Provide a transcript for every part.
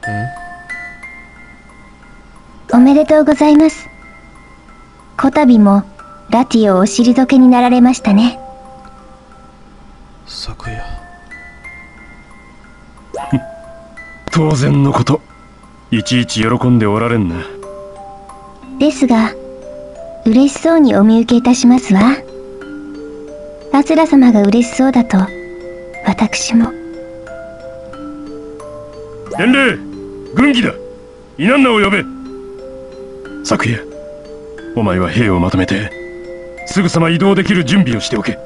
おめでとうございます。こたびもラティオをお退けになられましたね。 昨夜。 当然のこと。いちいち喜んでおられんな。 ですが、嬉しそうにお見受けいたしますわ。アスラ様が嬉しそうだと、私も。 伝令、軍議だ。イナンナを呼べ。昨夜、お前は兵をまとめて、すぐさま移動できる準備をしておけ。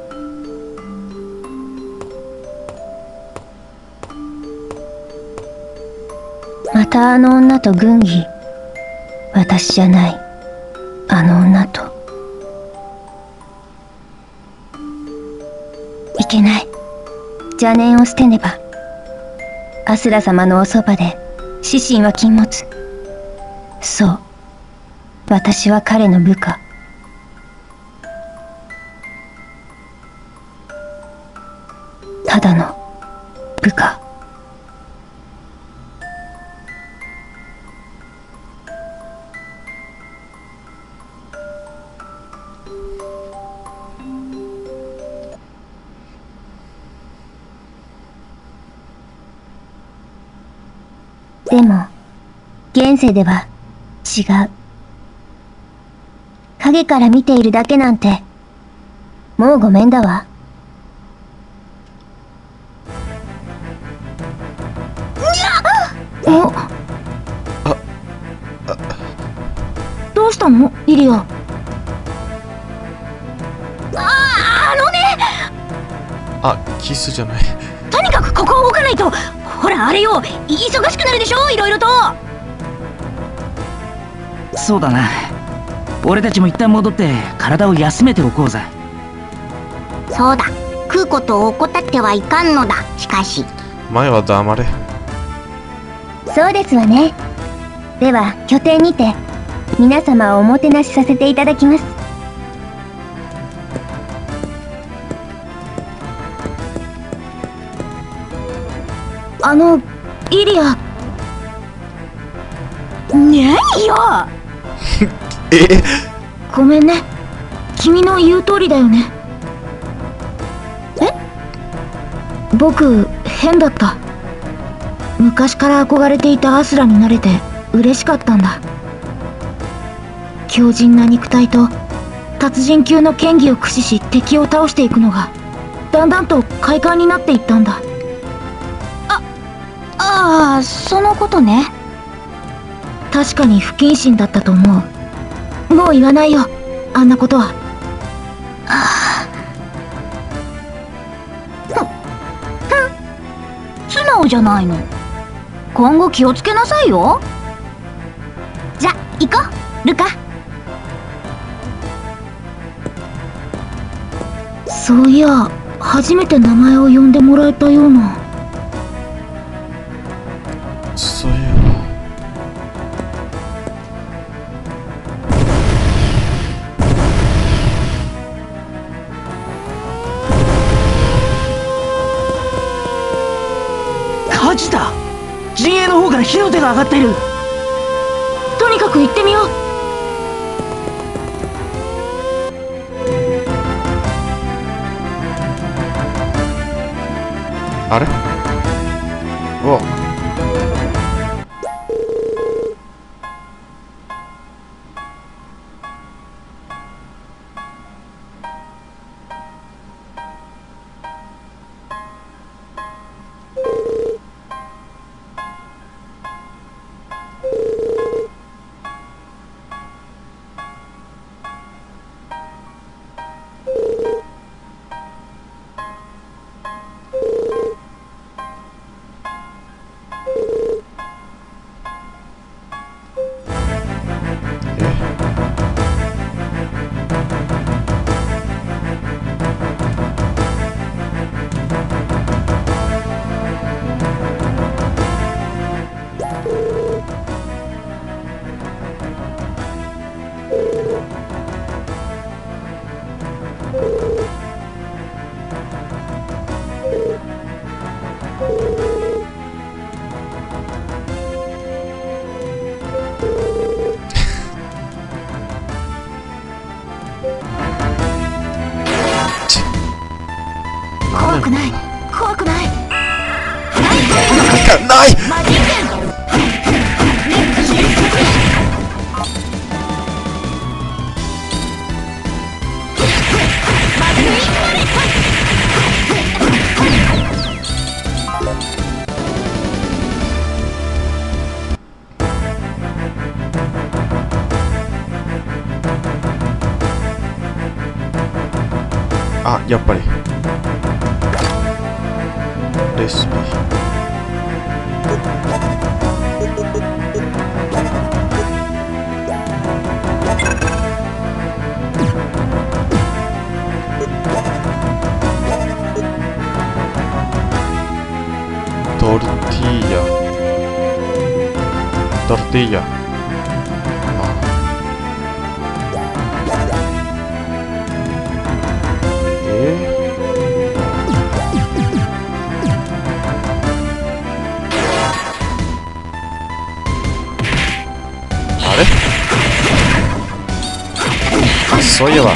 またあの女と軍議。私じゃない。あの女と。いけない。邪念を捨てねば。アスラ様のおそばで、私心は禁物。そう。私は彼の部下。ただの部下。でも、現世では違う。影から見ているだけなんて、もうごめんだわ。お、どうしたのイリア。 キスじゃない。 とにかくここを動かないと。ほらあれよ、忙しくなるでしょ、いろいろと。 そうだな。俺たちも一旦戻って体を休めておこうぜ。 そうだ、食うことを怠ってはいかんのだ。しかし前は黙れ。 そうですわね。では拠点にて皆様をおもてなしさせていただきます。イリア。ねえよ。ごめんね。君の言う通りだよね。僕、変だった。昔から憧れていたアスラになれて嬉しかったんだ。強靭な肉体と達人級の剣技を駆使し敵を倒していくのがだんだんと快感になっていったんだ。ああ、そのことね。確かに不謹慎だったと思う。もう言わないよ、あんなことは。素直じゃないの。今後気をつけなさいよ。じゃ、行こう、ルカ。そういや、初めて名前を呼んでもらえたような。 そういえば。火事だ。陣営の方から火の手が上がっている。 とにかく行ってみよう。 あれ。お。 やっぱりレシピトルティーヤトルティーヤあれそういえば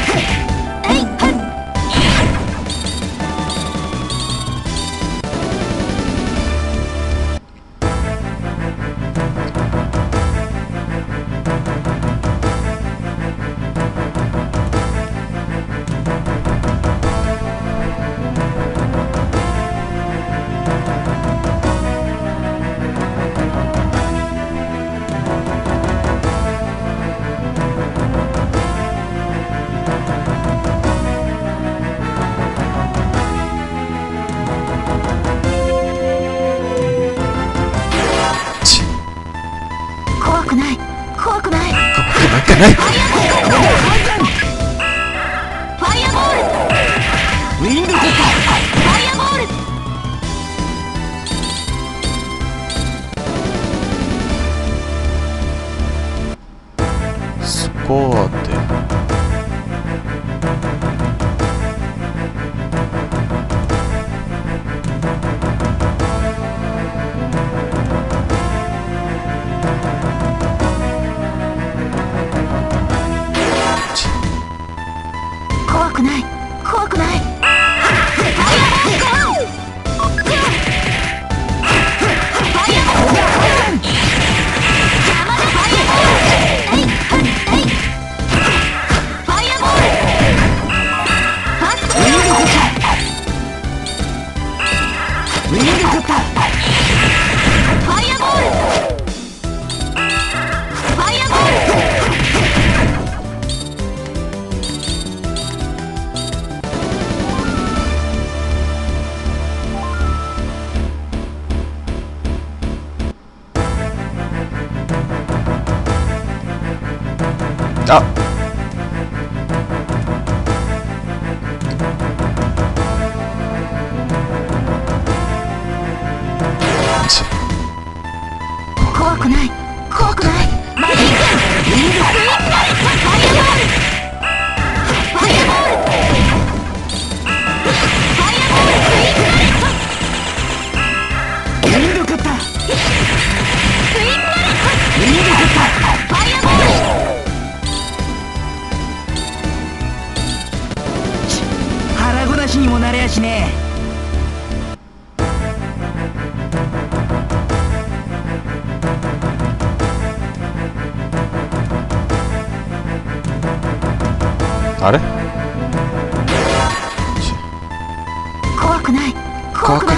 怖くない怖くない。 なんかないファイアボールウィングコッパファイアボールスコアで怖くない怖くない。 ウィングコッパファイアボールファイアボーあ怖くない怖くない。マジックウィングファイアボールファイアボールファイアボールウィングコッパスイングウィングコッパファイアボール腹ごなしにもなれやしねあれ怖くない怖くない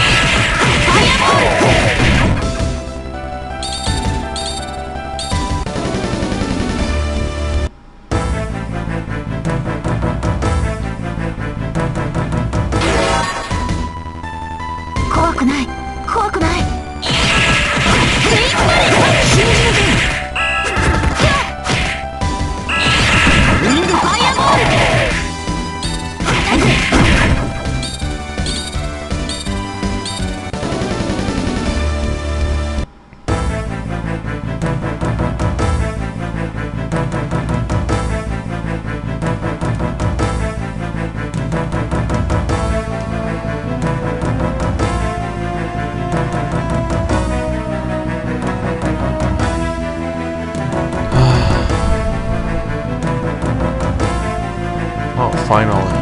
怖くない怖くない。 ウィングコッファイアボール Oh, finally.